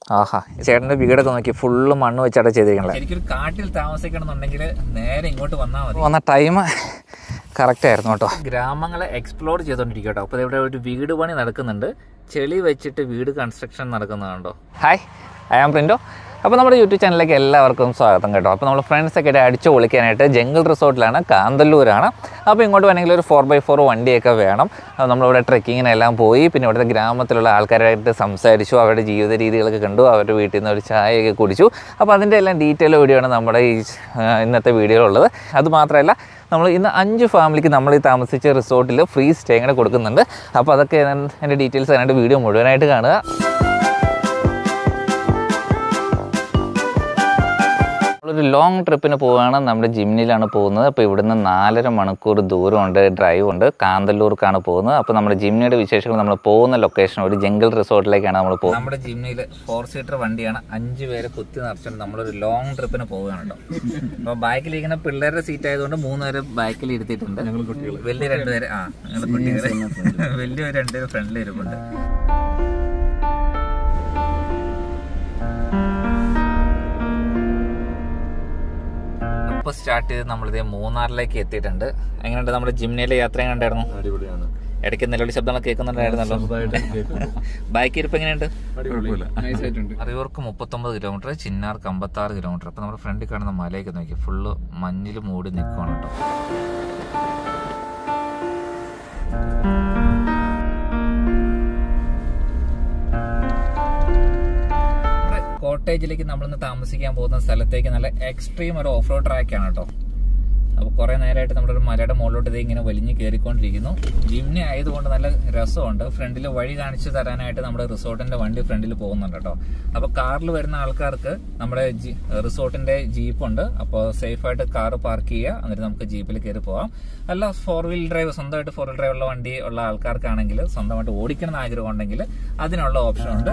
ആഹാ, ചേട്ടൻ്റെ വീടൊക്കെ നോക്കി ഫുള്ള് മണ്ണ് വെച്ചാണ് ചെയ്തിരിക്കുന്നത്. ശരിക്കും കാട്ടിൽ താമസിക്കണമെന്നുണ്ടെങ്കിൽ നേരെ ഇങ്ങോട്ട് വന്നാൽ മതി. വന്ന ടൈം കറക്റ്റ് ആയിരുന്നു കേട്ടോ. ഗ്രാമങ്ങളെ എക്സ്പ്ലോർ ചെയ്തുകൊണ്ടിരിക്കുക കേട്ടോ. അപ്പോൾ ഇവിടെ ഒരു വീട് പണി നടക്കുന്നുണ്ട്. ചെളി വെച്ചിട്ട് വീട് കൺസ്ട്രക്ഷൻ നടക്കുന്നതുണ്ടോ. Hi, I am Printo. അപ്പോൾ നമ്മുടെ യൂട്യൂബ് ചാനലിലേക്ക് എല്ലാവർക്കും സ്വാഗതം കേട്ടോ. അപ്പോൾ നമ്മൾ ഫ്രണ്ട്സൊക്കെ ആയിട്ട് അടിച്ചു പൊളിക്കാനായിട്ട് ജംഗിൾ റിസോർട്ടിലാണ്, കാന്തല്ലൂരാണ്. അപ്പോൾ ഇങ്ങോട്ട് വേണമെങ്കിൽ ഒരു 4x4 വണ്ടിയൊക്കെ വേണം. നമ്മളിവിടെ ട്രെക്കിങ്ങിനെല്ലാം പോയി, പിന്നെ ഇവിടുത്തെ ഗ്രാമത്തിലുള്ള ആൾക്കാരായിട്ട് സംസാരിച്ചു, അവരുടെ ജീവിത രീതികളൊക്കെ കണ്ടു, അവരുടെ വീട്ടിൽ നിന്ന് ഒരു ചായയൊക്കെ കുടിച്ചു. അപ്പോൾ അതിൻ്റെ എല്ലാം ഡീറ്റെയിൽ വീഡിയോ ആണ് നമ്മുടെ ഈ ഇന്നത്തെ വീഡിയോയിലുള്ളത്. അതുമാത്രമല്ല, നമ്മൾ ഇന്ന് 5 ഫാമിലിക്ക് നമ്മൾ ഈ താമസിച്ച റിസോർട്ടിൽ ഫ്രീ സ്റ്റേ കൂടെ കൊടുക്കുന്നുണ്ട്. അപ്പോൾ അതൊക്കെ എൻ്റെ ഡീറ്റെയിൽസ് അതിനായിട്ട് വീഡിയോ മുഴുവനായിട്ട് കാണുക. ഒരു ലോങ് ട്രിപ്പിന് പോവുകയാണ്. നമ്മുടെ ജിമ്നിലാണ് പോകുന്നത്. അപ്പോൾ ഇവിടുന്ന് 4.5 മണിക്കൂർ ദൂരമുണ്ട്, ഡ്രൈവ് ഉണ്ട്. കാന്തല്ലൂർക്കാണ് പോകുന്നത്. അപ്പോൾ നമ്മുടെ ജിമ്നിയുടെ വിശേഷങ്ങൾ നമ്മൾ പോകുന്ന ലൊക്കേഷൻ ഒരു ജംഗിൾ റിസോർട്ടിലേക്കാണ് നമ്മൾ പോകുന്നത്. നമ്മുടെ ജിമ്നിയിൽ 4 സീറ്റർ വണ്ടിയാണ്. 5 പേരെ കുത്തി നിറച്ചിട്ട് നമ്മളൊരു ലോങ് ട്രിപ്പിന് പോവുകയാണ് കേട്ടോ. അപ്പോൾ ബാക്കിലിരിക്കുന്ന പിള്ളേരുടെ സീറ്റ് ആയതുകൊണ്ട് 3 പേര് ബാക്കിൽ ഇരുത്തിയിട്ടുണ്ട്. വലിയ 2 പേര് കുട്ടികൾ, വലിയ 2 പേര് ഫ്രണ്ടിൽ ഇരിപ്പുണ്ട്. സ്റ്റാർട്ട് ചെയ്ത് നമ്മളിത് മൂന്നാറിലേക്ക് എത്തിയിട്ടുണ്ട്. എങ്ങനെയുണ്ട് നമ്മുടെ ജിമ്നിയിലെ യാത്ര? എങ്ങനെയുണ്ടായിരുന്നു? അടിപൊളിയാണ്. ഇടയ്ക്ക് നിലവിളി ശബ്ദങ്ങളൊക്കെ കേൾക്കുന്നുണ്ടായിരുന്നല്ലോ. ബൈക്ക് ഇരിപ്പ് എങ്ങനെയുണ്ട്? അറിയൂർക്ക് 39 കിലോമീറ്റർ, ചിന്നാർക്ക് 56 കിലോമീറ്റർ. അപ്പൊ നമ്മുടെ ഫ്രണ്ടിൽ കാണുന്ന മലയൊക്കെ നോക്കി ഫുള്ള് മഞ്ഞിൽ മൂടി നിൽക്കുവാണ് കേട്ടോ. കോട്ടേജിലേക്ക് നമ്മളിന്ന് താമസിക്കാൻ പോകുന്ന സ്ഥലത്തേക്ക് നല്ല എക്സ്ട്രീം ഒരു ഓഫ് റോഡ് ട്രാക്കാണ് കേട്ടോ. അപ്പോൾ കുറേ നേരമായിട്ട് നമ്മളൊരു മലയുടെ മുകളിലോട്ട് ഇത് ഇങ്ങനെ വലിഞ്ഞ് കയറിക്കൊണ്ടിരിക്കുന്നു. ജിമ്നി ആയതുകൊണ്ട് നല്ല രസമുണ്ട്. ഫ്രണ്ടിൽ വഴി കാണിച്ചു തരാനായിട്ട് നമ്മുടെ റിസോർട്ടിന്റെ വണ്ടി ഫ്രണ്ടിൽ പോകുന്നുണ്ട് കേട്ടോ. അപ്പോൾ കാറിൽ വരുന്ന ആൾക്കാർക്ക് നമ്മുടെ റിസോർട്ടിന്റെ ജീപ്പുണ്ട്. അപ്പോൾ സേഫായിട്ട് കാർ പാർക്ക് ചെയ്യുക, എന്നിട്ട് നമുക്ക് ജീപ്പിൽ കയറി പോകാം. അല്ല 4 വീൽ ഡ്രൈവ്, സ്വന്തമായിട്ട് 4 വീൽ ഡ്രൈവ് ഉള്ള വണ്ടി ഉള്ള ആൾക്കാർക്കാണെങ്കിൽ, സ്വന്തമായിട്ട് ഓടിക്കണം ആഗ്രഹം ഉണ്ടെങ്കിൽ അതിനുള്ള ഓപ്ഷൻ ഉണ്ട്.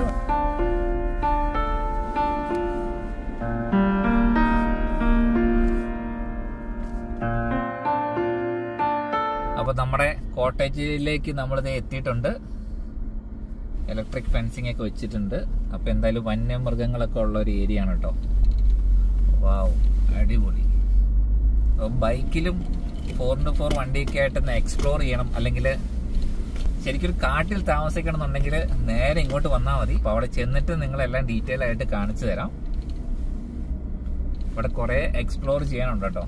അപ്പോൾ നമ്മുടെ കോട്ടേജിലേക്ക് നമ്മളിത് എത്തിയിട്ടുണ്ട്. ഇലക്ട്രിക് ഫെൻസിങ് ഒക്കെ വെച്ചിട്ടുണ്ട്. അപ്പോൾ എന്തായാലും വന്യമൃഗങ്ങളൊക്കെ ഉള്ള ഒരു ഏരിയ ആണ് കേട്ടോ. വാവ്, അടിപൊളി. അപ്പോൾ ബൈക്കിലും 4x4 വണ്ടിയൊക്കെ ആയിട്ടൊന്ന് എക്സ്പ്ലോർ ചെയ്യണം, അല്ലെങ്കിൽ ശരിക്കും കാട്ടിൽ താമസിക്കണം എന്നുണ്ടെങ്കിൽ നേരെ ഇങ്ങോട്ട് വന്നാൽ മതി. അപ്പോൾ അവിടെ ചെന്നിട്ട് നിങ്ങളെല്ലാം ഡീറ്റെയിൽ ആയിട്ട് കാണിച്ചു തരാം. ഇവിടെ കുറേ എക്സ്പ്ലോർ ചെയ്യാനുണ്ട് കേട്ടോ.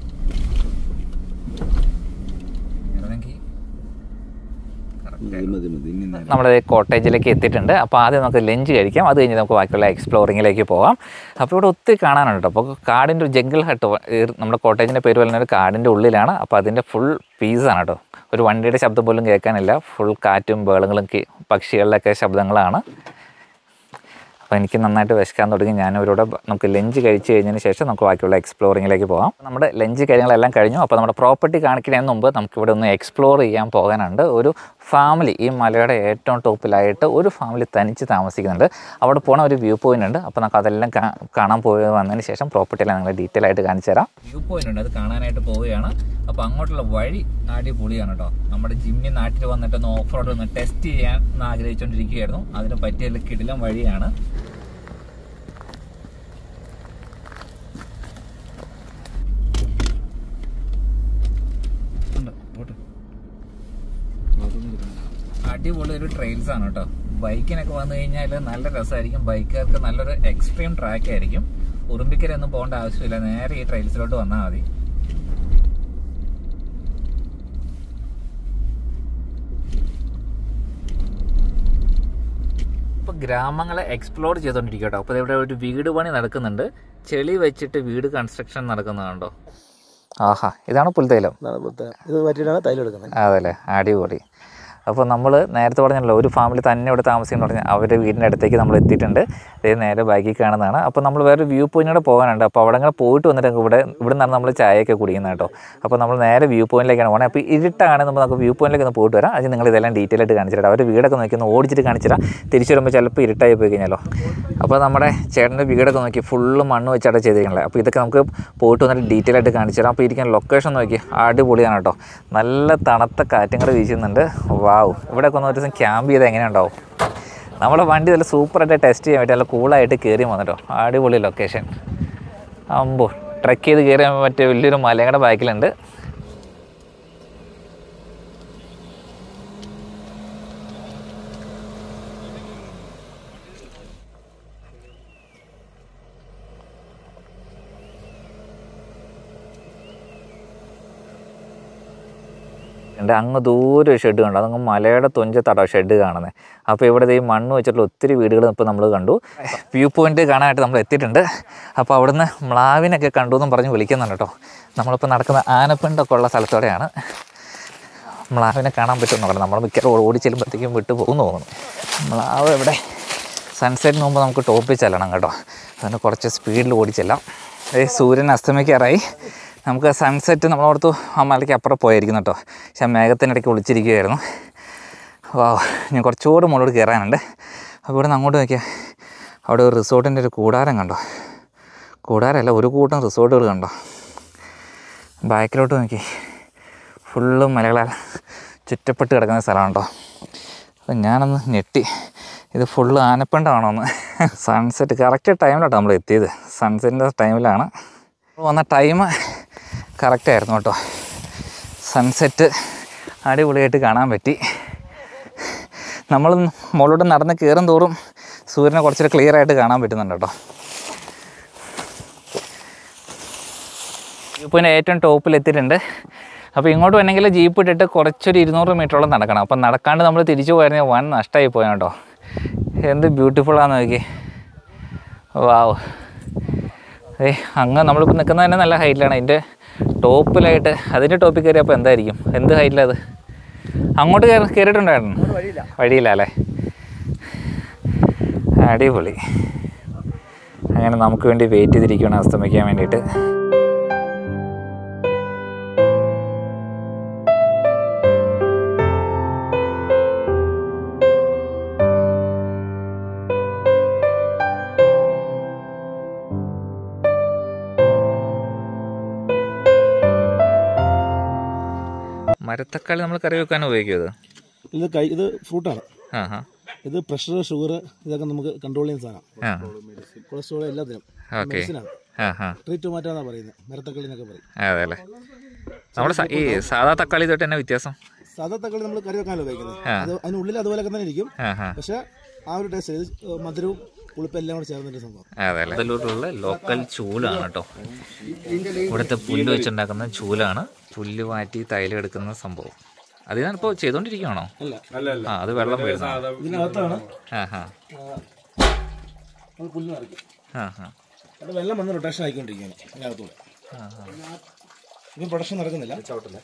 നമ്മുടെ കോട്ടേജിലേക്ക് എത്തിയിട്ടുണ്ട്. അപ്പോൾ ആദ്യം നമുക്ക് ലഞ്ച് കഴിക്കാം, അത് കഴിഞ്ഞ് നമുക്ക് ബാക്കിയുള്ള എക്സ്പ്ലോറിങ്ങിലേക്ക് പോകാം. അപ്പോൾ ഇവിടെ ഒത്തിരി കാണാനുണ്ട് കേട്ടോ. അപ്പോൾ കാടിൻ്റെ ഒരു ജംഗിൾ ഹട്ട്, നമ്മുടെ കോട്ടേജിൻ്റെ പേര് പറയുന്ന ഒരു കാടിൻ്റെ ഉള്ളിലാണ്. അപ്പോൾ അതിൻ്റെ ഫുൾ പീസാണ് കേട്ടോ. ഒരു വണ്ടിയുടെ ശബ്ദം പോലും കേൾക്കാനില്ല. ഫുൾ കാറ്റും ബഹളങ്ങളും പക്ഷികളുടെയൊക്കെ ശബ്ദങ്ങളാണ്. അപ്പോൾ എനിക്ക് നന്നായിട്ട് വിശക്കാൻ തുടങ്ങി. ഞാനിവരോട് നമുക്ക് ലഞ്ച് കഴിച്ച് കഴിഞ്ഞതിന് ശേഷം നമുക്ക് ബാക്കിയുള്ള എക്സ്പ്ലോറിങ്ങിലേക്ക് പോകാം. നമ്മുടെ ലഞ്ച് കാര്യങ്ങളെല്ലാം കഴിഞ്ഞു. അപ്പോൾ നമ്മുടെ പ്രോപ്പർട്ടി കാണിക്കുന്നതിന് മുമ്പ് നമുക്കിവിടെ ഒന്ന് എക്സ്പ്ലോർ ചെയ്യാൻ പോകാനുണ്ട്. ഒരു ഫാമിലി ഈ മലയുടെ ഏറ്റവും ടോപ്പിലായിട്ട് ഒരു ഫാമിലി തനിച്ച് താമസിക്കുന്നുണ്ട്. അവിടെ പോകണ ഒരു വ്യൂ പോയിൻ്റ് ഉണ്ട്. അപ്പോൾ നമുക്ക് അതെല്ലാം കാണാൻ പോയി വന്നതിന് ശേഷം പ്രോപ്പർട്ടിയെല്ലാം നിങ്ങൾ ഡീറ്റെയിൽ ആയിട്ട് കാണിച്ചു തരാം. വ്യൂ പോയിൻ്റ് ഉണ്ട്, അത് കാണാനായിട്ട് പോവുകയാണ്. അപ്പോൾ അങ്ങോട്ടുള്ള വഴി അടിപൊളിയാണ് കേട്ടോ. നമ്മുടെ ജിമ്മിൽ നാട്ടിൽ വന്നിട്ടൊന്ന് ഓഫ് റോഡ് ഒന്ന് ടെസ്റ്റ് ചെയ്യാൻ ആഗ്രഹിച്ചുകൊണ്ടിരിക്കുകയായിരുന്നു. അതിന് പറ്റിയ കിടിലം വഴിയാണ്. അടിപൊളി ഒരു ട്രെയിൽസ് ആണ് കേട്ടോ. ബൈക്കിനൊക്കെ വന്നു കഴിഞ്ഞാൽ നല്ല രസമായിരിക്കും. ബൈക്കുകാർക്ക് നല്ലൊരു എക്സ്ട്രീം ട്രാക്ക് ആയിരിക്കും. ഉറുമ്പിക്കരൊന്നും പോകേണ്ട ആവശ്യമില്ല, നേരെ ഈ ട്രെയിൽസിലോട്ട് വന്നാൽ മതി. ഇപ്പോൾ ഗ്രാമങ്ങളെ എക്സ്പ്ലോർ ചെയ്തുകൊണ്ടിരിക്കുക കേട്ടോ. അപ്പോൾ ഇവിടെ ഒരു വീട് പണി നടക്കുന്നുണ്ട്. ചെളി വെച്ചിട്ട് വീട് കൺസ്ട്രക്ഷൻ നടക്കുന്നതുണ്ടോ. ആഹാ, ഇതാണ് പുൽത്തൈലം. ഇത് പറ്റിയിട്ടാണ് തൈലം എടുക്കുന്നത്. അതല്ലേ, അടിപൊളി. അപ്പോൾ നമ്മൾ നേരത്തെ പറഞ്ഞല്ലോ, ഒരു ഫാമിലി തന്നെ ഇവിടെ താമസിക്കുന്നു പറഞ്ഞാൽ അവരുടെ വീടിൻ്റെ അടുത്തേക്ക് നമ്മൾ എത്തിയിട്ടുണ്ട്. ഇത് നേരെ ബാക്കിൽ കാണുന്നതാണ്. അപ്പോൾ നമ്മൾ വേറെ വ്യൂ പോയിൻറ്റിലൂടെ പോകാനുണ്ട്. അപ്പോൾ അവിടെ അങ്ങനെ പോയിട്ട് വന്നിട്ട് ഇവിടെ നിന്നാണ് നമ്മൾ ചായയൊക്കെ കുടിക്കുന്നത് കേട്ടോ. അപ്പോൾ നമ്മൾ നേരെ വ്യൂ പോയിൻറ്റിലേക്കാണ് പോകുന്നത്. അപ്പോൾ ഇരുട്ടാണ്, നമുക്ക് വ്യൂ പോയിൻറ്റിലേക്ക് ഒന്ന് പോയിട്ട് വരാം. അത് നിങ്ങൾ ഇതെല്ലാം ഡീറ്റെയിൽ ആയിട്ട് കാണിച്ചിട്ട് അവരുടെ വീടൊക്കെ നോക്കി ഒന്ന് ഓടിച്ചിട്ട് കാണിച്ചിട്ട് തിരിച്ചു വരുമ്പോൾ ചിലപ്പോൾ ഇരുട്ടായി പോയി കഴിഞ്ഞാലോ. അപ്പോൾ നമ്മുടെ ചേട്ടൻ്റെ വീടൊക്കെ നോക്കി ഫുള്ള് മണ്ണ് വെച്ചാണ് ചെയ്തിരിക്കുന്നത്. അപ്പോൾ ഇതൊക്കെ നമുക്ക് പോയിട്ട് വന്നിട്ട് ഡീറ്റെയിൽ ആയിട്ട് കാണിച്ചു തരാം. അപ്പോൾ ഇരിക്കുന്ന ലൊക്കേഷൻ നോക്കി അടിപൊളിയാണ് കേട്ടോ. നല്ല തണുത്ത കാറ്റും കൂടെ വീശുന്നുണ്ട്. വാവ്, ഇവിടെയൊക്കെ ഒന്ന് ഒരു ദിവസം ക്യാമ്പ് ചെയ്താൽ എങ്ങനെ ഉണ്ടാവും. നമ്മുടെ വണ്ടി നല്ല സൂപ്പറായിട്ട് ടെസ്റ്റ് ചെയ്യാൻ പറ്റും, നല്ല കൂളായിട്ട് കയറി വന്നിട്ടോ. അടിപൊളി ലൊക്കേഷൻ. അമ്പോ ട്രക്ക് ചെയ്ത് കയറിയാൻ പറ്റിയ വലിയൊരു മലയുടെ ബാക്കിലുണ്ട്. അങ്ങ് ദൂരെ ഒരു ഷെഡ് കണ്ടു, അതങ്ങ് മലയുടെ തുഞ്ചത്താട്ടോ ഷെഡ് കാണുന്നത്. അപ്പോൾ ഇവിടെ ഈ മണ്ണ് വെച്ചിട്ടുള്ള ഒത്തിരി വീടുകൾ ഇപ്പോൾ നമ്മൾ കണ്ടു. വ്യൂ പോയിൻ്റ് കാണാനായിട്ട് നമ്മൾ എത്തിയിട്ടുണ്ട്. അപ്പോൾ അവിടുന്ന് മ്ലാവിനൊക്കെ കണ്ടു എന്നും പറഞ്ഞ് വിളിക്കുന്നുണ്ട് കേട്ടോ. നമ്മളിപ്പോൾ നടക്കുന്ന ആനപ്പിണ്ടൊക്കെ ഉള്ള സ്ഥലത്തോടെയാണ്. മ്ലാവിനെ കാണാൻ പറ്റുമെന്ന് നോക്കണം. നമ്മൾ മിക്കവാറും ഓടി ചെല്ലുമ്പോഴത്തേക്കും വിട്ടു പോകുന്നു തോന്നുന്നു. മ്ലാവ് ഇവിടെ സൺസെറ്റിന് മുമ്പ് നമുക്ക് ടോപ്പിൽ ചെല്ലണം കേട്ടോ. അതിന് കുറച്ച് സ്പീഡിൽ ഓടിച്ചെല്ലാം. സൂര്യൻ അസ്തമിക്കാറായി. നമുക്ക് സൺസെറ്റ് നമ്മളോടത്ത് ആ മലയ്ക്ക് അപ്പുറം പോയിരിക്കുന്നു കേട്ടോ. പക്ഷെ ആ മേഘത്തിനിടയ്ക്ക് ഒളിച്ചിരിക്കുകയായിരുന്നു. വാ, ഞാൻ കുറച്ചുകൂടെ മുകളിലോട്ട് കയറാനുണ്ട്. അപ്പോൾ ഇവിടെ നിന്ന് അങ്ങോട്ട് നോക്കിയാൽ അവിടെ ഒരു റിസോർട്ടിൻ്റെ ഒരു കൂടാരം കണ്ടോ. കൂടാരമല്ല, ഒരു കൂട്ടം റിസോർട്ടുകൾ കണ്ടോ. ബാക്കിലോട്ട് നോക്കി ഫുള്ളും മലകളാൽ ചുറ്റപ്പെട്ട് കിടക്കുന്ന സ്ഥലമാണ് കേട്ടോ. അപ്പം ഞാനൊന്ന് ഞെട്ടി, ഇത് ഫുള്ള് ആനപ്പിണ്ടമാണോന്ന്. സൺസെറ്റ് കറക്റ്റ് ടൈമിലാട്ടോ നമ്മൾ എത്തിയത്. സൺസെറ്റിൻ്റെ ടൈമിലാണ് വന്ന. ടൈം കറക്റ്റായിരുന്നു കേട്ടോ. സൺസെറ്റ് അടിപൊളിയായിട്ട് കാണാൻ പറ്റി. നമ്മൾ മുകളിലോട്ട് നടന്ന് കയറും തോറും സൂര്യനെ കുറച്ചൊരു ക്ലിയർ ആയിട്ട് കാണാൻ പറ്റുന്നുണ്ട് കേട്ടോ. ജീപ്പിൻ്റെ ഏറ്റവും ടോപ്പിലെത്തിയിട്ടുണ്ട്. അപ്പോൾ ഇങ്ങോട്ട് വന്നെങ്കിൽ ജീപ്പ് ഇട്ടിട്ട് കുറച്ചൊരു 200 മീറ്ററോളം നടക്കണം. അപ്പം നടക്കാണ്ട് നമ്മൾ തിരിച്ചു പോയിരുന്നെങ്കിൽ വൻ നഷ്ടമായി പോയാൽ കേട്ടോ. എന്ത് ബ്യൂട്ടിഫുള്ളാന്ന് നോക്കി. വാവ്. അങ്ങ് നമ്മളിപ്പോൾ നിൽക്കുന്നത് തന്നെ നല്ല ഹൈറ്റിലാണ്. അതിൻ്റെ ടോപ്പിലായിട്ട് അതിൻ്റെ ടോപ്പിൽ കയറിയപ്പോൾ എന്തായിരിക്കും, എന്ത് ഹൈറ്റിലത്. അങ്ങോട്ട് കയറിയിട്ടുണ്ടായിരുന്നു, വഴിയില്ല അല്ലേ. അടിപൊളി. അങ്ങനെ നമുക്ക് വേണ്ടി വെയിറ്റ് ചെയ്തിരിക്കുകയാണ് അസ്തമിക്കാൻ വേണ്ടിയിട്ട്. മരത്തക്കാളി നമ്മൾ കറി വെക്കാൻ ഉപയോഗിക്കും. ഇത് ഫ്രൂട്ടാണ്. ഇത് പ്രഷർ, ഷുഗർ ഇതൊക്കെ നമുക്ക് കൺട്രോൾ ചെയ്യുന്ന സാധനം. കൊളസ്ട്രോൾ എല്ലാത്തിനും മെഡിസിനാണ്. ട്രീറ്റ് മാറ്റാന്നാ പറയുന്നത്, മരത്തക്കാളി എന്നൊക്കെ പറയും. അതെ അല്ലേ. നമ്മുടെ ഈ സാധാ തക്കാളി തൊട്ട് തന്നെ വ്യത്യാസം. സാധാ തക്കാളി നമ്മൾ കറി വെക്കാനല്ലോ ഉപയോഗിക്കുന്നത്. അതിനുള്ളിൽ അതുപോലൊക്കെ തന്നെ ഇരിക്കും. പക്ഷെ ആ ഒരു ടേസ്റ്റ്, മധുരവും പുളിപ്പെല്ലാം കൂടെ ചേർന്നിട്ട് സംഭവം. അതെ അല്ലേ. അതിലോട്ടുള്ള ലോക്കൽ ചൂലാണ് കേട്ടോ. ഇവിടുത്തെ പുല്ല് വെച്ചുണ്ടാക്കുന്ന ചൂലാണ്. പുല്ല് മാറ്റി തൈലം എടുക്കുന്ന സംഭവം. അത് ഞാനിപ്പോൾ ചെയ്തോണ്ടിരിക്കുകയാണോ? ആ, അത് വെള്ളം വീഴുന്നത് ഇതിനകത്താണ്. വെള്ളം വന്ന് റൊട്ടേഷൻ ആയിക്കൊണ്ടിരിക്കുകയാണ് അതിനകത്തൂടെ. ഇപ്പം പ്രൊഡക്ഷൻ നടക്കുന്നില്ല.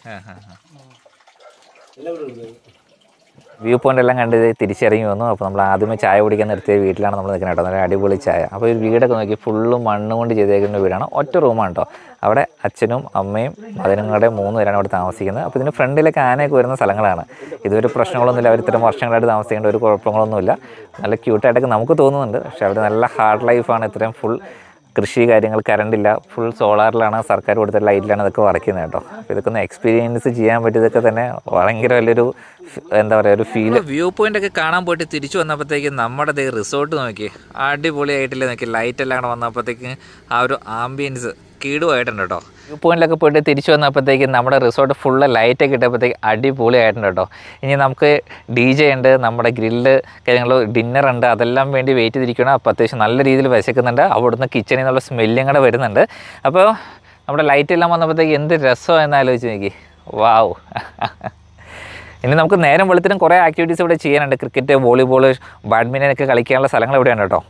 വ്യൂ പോയിന്റ് എല്ലാം കണ്ട് തിരിച്ചിറങ്ങി വന്നു. അപ്പോൾ നമ്മൾ ആദ്യമേ ചായ കുടിക്കാൻ നിർത്തിയ വീട്ടിലാണ് നമ്മൾ നിൽക്കുന്നത് കേട്ടോ. നല്ല അടിപൊളി ചായ. അപ്പോൾ ഈ വീടൊക്കെ നോക്കി ഫുള്ള് മണ്ണ് കൊണ്ട് ചെയ്തേക്കുന്ന വീടാണ്. ഒറ്റ റൂമാണ് കേട്ടോ. അവിടെ അച്ഛനും അമ്മയും അതിനുങ്ങളുടെ 3 പേരാണ് അവിടെ താമസിക്കുന്നത്. അപ്പോൾ ഇതിന് ഫ്രണ്ടിലൊക്കെ ആനയൊക്കെ വരുന്ന സ്ഥലങ്ങളാണ്. ഇതൊരു പ്രശ്നങ്ങളൊന്നുമില്ല. അവർ ഇത്തരം വർഷങ്ങളായിട്ട് താമസിക്കേണ്ട ഒരു കുഴപ്പങ്ങളൊന്നുമില്ല. നല്ല ക്യൂട്ടായിട്ടൊക്കെ നമുക്ക് തോന്നുന്നുണ്ട്. പക്ഷേ അവർ നല്ല ഹാർഡ് ലൈഫാണ്. ഇത്രയും ഫുൾ കൃഷി കാര്യങ്ങൾ, കറണ്ടില്ല, ഫുൾ സോളാറിലാണ്, സർക്കാർ കൊടുത്ത ലൈറ്റിലാണ് ഇതൊക്കെ വർക്ക് ചെയ്യുന്നത് കേട്ടോ. അപ്പോൾ ഇതൊക്കെ ഒന്ന് എക്സ്പീരിയൻസ് ചെയ്യാൻ പറ്റിയതൊക്കെ തന്നെ ഭയങ്കര വലിയൊരു എന്താ പറയുക, ഒരു ഫീൽ. വ്യൂ പോയിന്റ് ഒക്കെ കാണാൻ പോയിട്ട് തിരിച്ചു വന്നപ്പോഴത്തേക്ക് നമ്മുടെ റിസോർട്ട് നോക്കി അടിപൊളിയായിട്ടില്ലേ നോക്കി. ലൈറ്റ് എല്ലാം കൂടെ വന്നപ്പോഴത്തേക്ക് ആ ഒരു ആംബിയൻസ് കീടുമായിട്ടുണ്ട് കേട്ടോ. വ്യൂ പോയിന്റിലൊക്കെ പോയിട്ട് തിരിച്ചു വന്നപ്പോഴത്തേക്ക് നമ്മുടെ റിസോർട്ട് ഫുള്ള് ലൈറ്റൊക്കെ ഇട്ടപ്പോഴത്തേക്ക് അടിപൊളിയായിട്ടുണ്ട് കേട്ടോ. ഇനി നമുക്ക് DJ ഉണ്ട്, നമ്മുടെ ഗ്രില്ല് കാര്യങ്ങൾ, ഡിന്നറുണ്ട്, അതെല്ലാം വേണ്ടി വെയിറ്റ് ചെയ്തിരിക്കണം. അപ്പോൾ അത്യാവശ്യം നല്ല രീതിയിൽ വിശക്കുന്നുണ്ട്. അവിടുന്ന് കിച്ചണിൽ നിന്നുള്ള സ്മെല്ലും കൂടെ വരുന്നുണ്ട്. അപ്പോൾ നമ്മുടെ ലൈറ്റ് എല്ലാം വന്നപ്പോഴത്തേക്ക് എന്ത് രസമാണെന്ന് ആലോചിച്ച് നോക്കി. വാവ്. ഇനി നമുക്ക് നേരം വെളുത്തിനും കുറേ ആക്ടിവിറ്റീസ് ഇവിടെ ചെയ്യാനുണ്ട്. ക്രിക്കറ്റ്, വോളിബോൾ, ബാഡ്മിൻ്റൺ ഒക്കെ കളിക്കാനുള്ള സ്ഥലങ്ങൾ ഇവിടെയാണ് കേട്ടോ.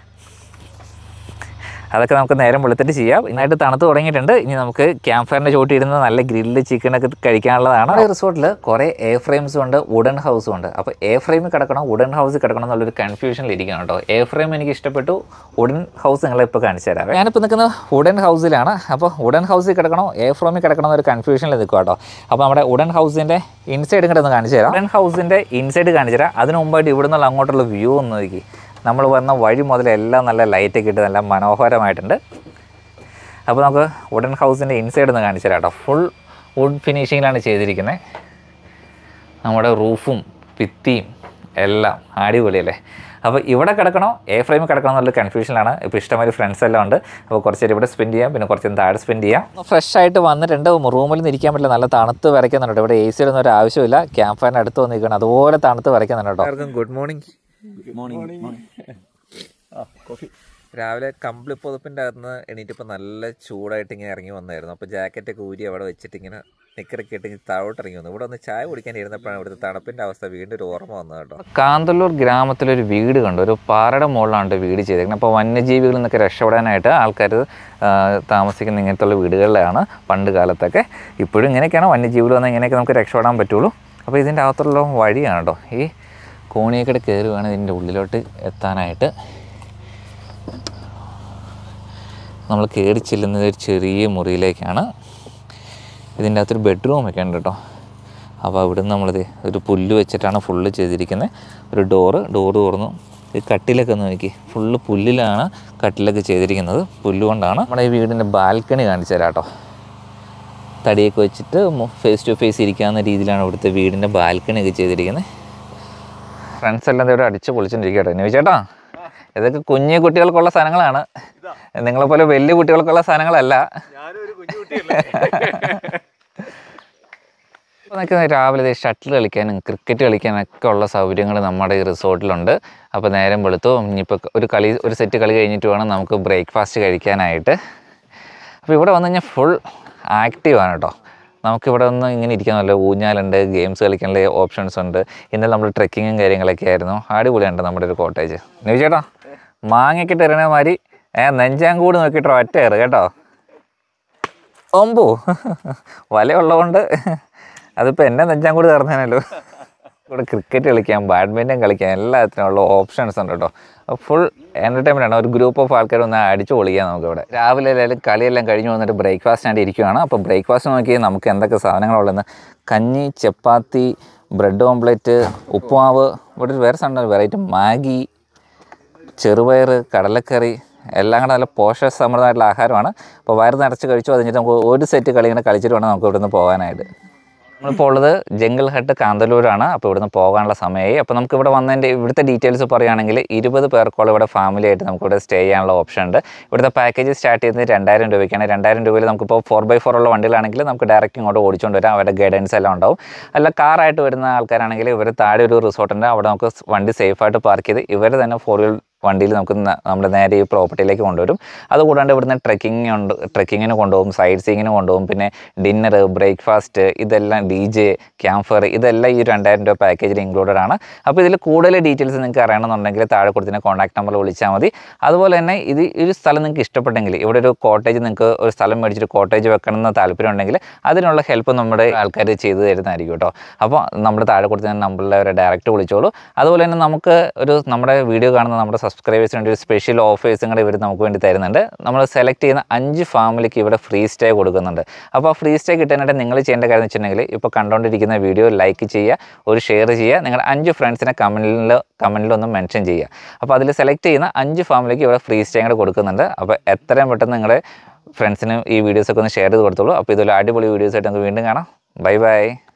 അതൊക്കെ നമുക്ക് നേരം വെളുത്തിട്ട് ചെയ്യാം. ഇന്നായിട്ട് തണുത്ത് തുടങ്ങിയിട്ടുണ്ട്. ഇനി നമുക്ക് ക്യാമ്പ് ഫയറിൻ്റെ ചോട്ടിയിരുന്ന് നല്ല ഗ്രില്ല് ചിക്കനൊക്കെ കഴിക്കാനുള്ളതാണ്. ഈ റിസോർട്ടിൽ കുറേ എയർ ഫ്രെയിംസും ഉണ്ട്, വുഡൻ ഹൗസും ഉണ്ട്. അപ്പോൾ എയർ ഫ്രെയിമിൽ കിടക്കണം, വുഡൻ ഹൗസിൽ കിടക്കണം എന്നുള്ളൊരു കൺഫ്യൂഷനിൽ ഇരിക്കണം കേട്ടോ. എയർ ഫ്രെയിം എനിക്ക് ഇഷ്ടപ്പെട്ടു. വുഡൻ ഹൗസ് നിങ്ങളെ ഇപ്പോൾ കാണിച്ചു തരാം. ഞാനിപ്പോൾ നിൽക്കുന്നത് വുഡൻ ഹൗസിലാണ്. അപ്പോൾ വുഡൻ ഹൗസിൽ കിടക്കണോ എയർ ഫ്രെയിമിൽ കിടക്കണോ എന്നൊരു കൺഫ്യൂഷനിൽ നിൽക്കുക കേട്ടോ. അപ്പോൾ നമ്മുടെ വുഡൻ ഹൗസിൻ്റെ ഇൻസൈഡ് ഇങ്ങോട്ട് ഒന്ന് കാണിച്ചു തരാം. വുഡൻ ഹൗസിൻ്റെ ഇൻസൈഡ് കാണിച്ചു തരാം. അതിന് മുമ്പായിട്ട് ഇവിടെ നിന്നുള്ള അങ്ങോട്ടുള്ള വ്യൂ ഒന്ന് നോക്കി. നമ്മൾ വന്ന വഴി മുതലെല്ലാം നല്ല ലൈറ്റൊക്കെ ഇട്ട് നല്ല മനോഹരമായിട്ടുണ്ട്. അപ്പോൾ നമുക്ക് വുഡൻ ഹൗസിൻ്റെ ഇൻസൈഡ് ഒന്ന് കാണിച്ചു തരാം കേട്ടോ. ഫുൾ വുഡ് ഫിനിഷിങ്ങിലാണ് ചെയ്തിരിക്കുന്നത്. നമ്മുടെ റൂഫും ഭിത്തിയും എല്ലാം അടിപൊളിയല്ലേ. അപ്പോൾ ഇവിടെ കിടക്കണോ A-frame കിടക്കണോ എന്നുള്ള കൺഫ്യൂഷനിലാണ്. ഇപ്പോൾ ഇഷ്ടംമാതിരി ഫ്രണ്ട്സ് എല്ലാം ഉണ്ട്. അപ്പോൾ കുറച്ച് നേരം ഇവിടെ സ്പെൻഡ് ചെയ്യാം, പിന്നെ കുറച്ച് താഴെ സ്പെൻഡ് ചെയ്യാം. ഫ്രഷ് ആയിട്ട് വന്നിട്ടുണ്ട്. റൂമിൽ നിന്ന് ഇരിക്കാൻ പറ്റില്ല, നല്ല തണുത്ത് വരയ്ക്കുന്നുണ്ട്. ഇവിടെ AC ഒന്നും ഒരു ആവശ്യമില്ല, ക്യാമ്പ് ഫയറിന് അടുത്ത് വന്നിരിക്കണം, അതുപോലെ തണുത്ത് വരയ്ക്കുന്നുണ്ട് കേട്ടോ. Good morning. രാവിലെ കമ്പിളി പുതപ്പിൻ്റെ അകത്തുനിന്ന് എണീറ്റിപ്പോൾ നല്ല ചൂടായിട്ട് ഇങ്ങനെ ഇറങ്ങി വന്നായിരുന്നു. അപ്പോൾ ജാക്കറ്റൊക്കെ ഊരി അവിടെ വെച്ചിട്ട് ഇങ്ങനെ നിക്കറൊക്കെ ഇട്ട് താഴോട്ട് ഇറങ്ങി വന്നു. ഇവിടെ ഒന്ന് ചായ കുടിക്കാൻ ഇരുന്നപ്പോഴാണ് ഇവിടുത്തെ തണുപ്പിൻ്റെ അവസ്ഥ വീണ്ടും ഒരു ഓർമ്മ വന്നത് കേട്ടോ. കാന്തല്ലൂർ ഗ്രാമത്തിലൊരു വീട് കണ്ടു, ഒരു പാറയുടെ മുകളിലാണ് വീട് ചെയ്തേക്കുന്നത്. അപ്പോൾ വന്യജീവികളിൽ നിന്നൊക്കെ രക്ഷപ്പെടാനായിട്ട് ആൾക്കാർ താമസിക്കുന്ന ഇങ്ങനത്തുള്ള വീടുകളിലാണ് പണ്ട് കാലത്തൊക്കെ. ഇപ്പോഴും ഇങ്ങനെയൊക്കെയാണ്, വന്യജീവികൾ വന്നാൽ ഇങ്ങനെയൊക്കെ നമുക്ക് രക്ഷപ്പെടാൻ പറ്റുള്ളൂ. അപ്പോൾ ഇതിൻ്റെ അകത്തുള്ള വഴിയാണ് കേട്ടോ, ഈ കോണിയൊക്കെ കയറി വേണം ഇതിൻ്റെ ഉള്ളിലോട്ട് എത്താനായിട്ട്. നമ്മൾ കയറി ചെല്ലുന്നത് ഒരു ചെറിയ മുറിയിലേക്കാണ്. ഇതിൻ്റെ അകത്തൊരു ബെഡ്റൂമൊക്കെ ഉണ്ട് കേട്ടോ. അപ്പോൾ അവിടുന്ന് നമ്മളിത് ഒരു പുല്ല് വെച്ചിട്ടാണ് ഫുള്ള് ചെയ്തിരിക്കുന്നത്. ഒരു ഡോറ് തുറന്നു. ഈ കട്ടിലൊക്കെ ഒന്ന് നോക്കി, ഫുള്ള് പുല്ലിലാണ് കട്ടിലൊക്കെ ചെയ്തിരിക്കുന്നത്, പുല്ല് കൊണ്ടാണ്. നമ്മുടെ ഈ വീടിൻ്റെ ബാൽക്കണി കാണിച്ചു തരാം കേട്ടോ. തടിയൊക്കെ വെച്ചിട്ട് ഫേസ് ടു ഫേസ് ഇരിക്കാവുന്ന രീതിയിലാണ് ഇവിടുത്തെ വീടിൻ്റെ ബാൽക്കണിയൊക്കെ ചെയ്തിരിക്കുന്നത്. ഫ്രണ്ട്സ് എല്ലാം ഇവിടെ അടിച്ച് പൊളിച്ചോണ്ടിരിക്കട്ടെ. ഇനി ചേട്ടാ, ഇതൊക്കെ കുഞ്ഞു കുട്ടികൾക്കുള്ള സാധനങ്ങളാണ്, നിങ്ങളെപ്പോലെ വലിയ കുട്ടികൾക്കുള്ള സാധനങ്ങളല്ല. അപ്പോൾ രാവിലെ ഷട്ടിൽ കളിക്കാനും ക്രിക്കറ്റ് കളിക്കാനൊക്കെ ഉള്ള സൗകര്യങ്ങൾ നമ്മുടെ ഈ റിസോർട്ടിലുണ്ട്. അപ്പോൾ നേരം വെളുത്തു, ഇനിയിപ്പോൾ ഒരു സെറ്റ് കളി കഴിഞ്ഞിട്ട് വേണം നമുക്ക് ബ്രേക്ക്ഫാസ്റ്റ് കഴിക്കാനായിട്ട്. അപ്പോൾ ഇവിടെ വന്നു കഴിഞ്ഞാൽ ഫുൾ ആക്റ്റീവാണ് കേട്ടോ. നമുക്കിവിടെ ഒന്ന് ഇങ്ങനെ ഇരിക്കാൻ നല്ല ഊഞ്ഞാലുണ്ട്, ഗെയിംസ് കളിക്കാനുള്ള ഓപ്ഷൻസ് ഉണ്ട്. ഇന്നലെ നമ്മൾ ട്രെക്കിങ്ങും കാര്യങ്ങളൊക്കെ ആയിരുന്നു. അടിപൊളിയുണ്ട് നമ്മുടെ ഒരു കോട്ടേജ്. നീ ചേട്ടാ മാങ്ങയ്ക്കിട്ട് എറിയണ മാതിരി നെഞ്ചാങ്കൂട് നോക്കിയിട്ട് ഒറ്റ കയറ് കേട്ടോ. ഒമ്പോ വലയുള്ളതുകൊണ്ട് അതിപ്പോൾ എന്നെ നെഞ്ചാങ്കൂട് കയറുന്നതിനല്ലോ. ഇവിടെ ക്രിക്കറ്റ് കളിക്കാം, ബാഡ്മിൻ്റൺ കളിക്കാം, എല്ലാത്തിനുള്ള ഓപ്ഷൻസ് ഉണ്ട് കേട്ടോ. ഫുൾ എൻ്റർടൈൻമെൻ്റ് ആണ്. ഒരു ഗ്രൂപ്പ് ഓഫ് ആൾക്കാർ ഒന്ന് അടിച്ചു പൊളിക്കാം നമുക്കിവിടെ. രാവിലെ എല്ലാവരും കളിയെല്ലാം കഴിഞ്ഞ് വന്നിട്ട് ബ്രേക്ക്ഫാസ്റ്റിനായിട്ട് ഇരിക്കുകയാണ്. അപ്പോൾ ബ്രേക്ക്ഫാസ്റ്റ് നോക്കി നമുക്ക് എന്തൊക്കെ സാധനങ്ങളുള്ളതെന്ന്. കഞ്ഞി, ചപ്പാത്തി, ബ്രെഡ് ഓംപ്ലേറ്റ്, ഉപ്പുമാവ്, ഇവിടെ വേറെ സാധനം വെറൈറ്റി മാഗി, ചെറുപയർ, കടലക്കറി, എല്ലാം കൂടെ നല്ല പോഷകസമൃദ്ധമായിട്ടുള്ള ആഹാരമാണ്. അപ്പോൾ വയറ് നിറച്ച് കഴിച്ചു. അത് കഴിഞ്ഞിട്ട് നമുക്ക് ഒരു സെറ്റ് കളി ഇങ്ങനെ കളിച്ചിട്ട് വേണം നമുക്ക് ഇവിടുന്ന് പോകാനായിട്ട്. നമ്മളിപ്പോൾ ഉള്ളത് ജംഗിൾ ഹട്ട് കാന്തല്ലൂരാണ്. അപ്പോൾ ഇവിടുന്ന് പോകാനുള്ള സമയമായി. അപ്പോൾ നമുക്ക് ഇവിടെ വന്നതിൻ്റെ ഇവിടുത്തെ ഡീറ്റെയിൽസ് പറയുകയാണെങ്കിൽ 20 പേർക്കോളം ഇവിടെ ഫാമിലി ആയിട്ട് നമുക്കിവിടെ സ്റ്റേ ചെയ്യാനുള്ള ഓപ്ഷൻ ഉണ്ട്. ഇവിടുത്തെ പാക്കേജ് സ്റ്റാർട്ട് ചെയ്യുന്നത് 2000 രൂപയ്ക്കാണ്. 2000 രൂപയിൽ നമുക്കിപ്പോൾ 4x4 ഉള്ള വണ്ടികളാണെങ്കിൽ നമുക്ക് ഡയറക്റ്റ് ഇങ്ങോട്ട് ഓടിച്ചുകൊണ്ട് വരാം, അവരുടെ ഗൈഡൻസ് എല്ലാം ഉണ്ടാവും. അല്ല കാറായിട്ട് വരുന്ന ആൾക്കാരാണെങ്കിൽ ഇവർ താഴെ ഒരു റിസോർട്ടുണ്ട്, അവിടെ നമുക്ക് വണ്ടി സേഫായിട്ട് പാർക്ക് ചെയ്ത് ഇവർ തന്നെ 4 വണ്ടിയിൽ നമുക്ക് നമ്മുടെ നേരെ ഈ പ്രോപ്പർട്ടിയിലേക്ക് കൊണ്ടുവരും. അതുകൂടാണ്ട് ഇവിടുന്ന് ട്രെക്കിങ്ങിന് കൊണ്ടുപോകും, സൈഡ് സീയിങ്ങിന് കൊണ്ടുപോകും, പിന്നെ ഡിന്നർ, ബ്രേക്ക്ഫാസ്റ്റ്, ഇതെല്ലാം DJ, ക്യാമ്പ് ഫയർ, ഇതെല്ലാം ഈ 2000 രൂപ പാക്കേജിൽ ഇൻക്ലൂഡഡ് ആണ്. അപ്പോൾ ഇതിൽ കൂടുതൽ ഡീറ്റെയിൽസ് നിങ്ങൾക്ക് അറിയണമെന്നുണ്ടെങ്കിൽ താഴെ കൊടുത്തിട്ട് കോൺടാക്ട് നമ്പറിൽ വിളിച്ചാൽ മതി. അതുപോലെ തന്നെ ഒരു സ്ഥലം നിങ്ങൾക്ക് ഇഷ്ടപ്പെട്ടെങ്കിൽ, ഇവിടെ ഒരു കോട്ടേജ് നിങ്ങൾക്ക് ഒരു സ്ഥലം മേടിച്ചിട്ട് കോട്ടേജ് വെക്കണമെന്ന് താല്പര്യം ഉണ്ടെങ്കിൽ അതിനുള്ള ഹെൽപ്പ് നമ്മുടെ ആൾക്കാർ ചെയ്തു തരുന്നതായിരിക്കും കേട്ടോ. അപ്പോൾ നമ്മുടെ താഴെ കൊടുത്തിട്ട് നമ്പറിൽ അവരെ ഡയറക്റ്റ് വിളിച്ചോളൂ. അതുപോലെ തന്നെ നമുക്ക് നമ്മുടെ വീഡിയോ കാണുന്ന നമ്മുടെ സബ്സ്ക്രൈബേഴ്സിന് വേണ്ടി ഒരു സ്പെഷ്യൽ ഓഫേഴ്സും കൂടെ ഇവർ നമുക്ക് വേണ്ടി തരുന്നുണ്ട്. നമ്മൾ സെലക്ട് ചെയ്യുന്ന 5 ഫാമിലിക്ക് ഇവിടെ ഫ്രീ സ്റ്റേ കൊടുക്കുന്നുണ്ട്. അപ്പോൾ ആ ഫ്രീ സ്റ്റേ കിട്ടാനായിട്ട് നിങ്ങൾ ചെയ്യേണ്ട കാര്യം എന്ന് വെച്ചിട്ടുണ്ടെങ്കിൽ ഇപ്പോൾ കണ്ടുകൊണ്ടിരിക്കുന്ന വീഡിയോ ലൈക്ക് ചെയ്യുക, ഒരു ഷെയർ ചെയ്യുക, നിങ്ങളുടെ 5 ഫ്രണ്ട്സിനെ കമൻറ്റിലൊന്ന് മെൻഷൻ ചെയ്യുക. അപ്പോൾ അതിൽ സെലക്ട് ചെയ്യുന്ന 5 ഫാമിലിക്ക് ഇവിടെ ഫ്രീ സ്റ്റേ കൂടെ കൊടുക്കുന്നുണ്ട്. അപ്പോൾ എത്രയും പെട്ടെന്ന് നിങ്ങളുടെ ഫ്രണ്ട്സിന് ഈ വീഡിയോസൊക്കെ ഒന്ന് ഷെയർ ചെയ്ത് കൊടുത്തോളൂ. അപ്പോൾ ഇതുപോലെ അടിപൊളി വീഡിയോസായിട്ട് നമുക്ക് വീണ്ടും കാണാം. Bye by.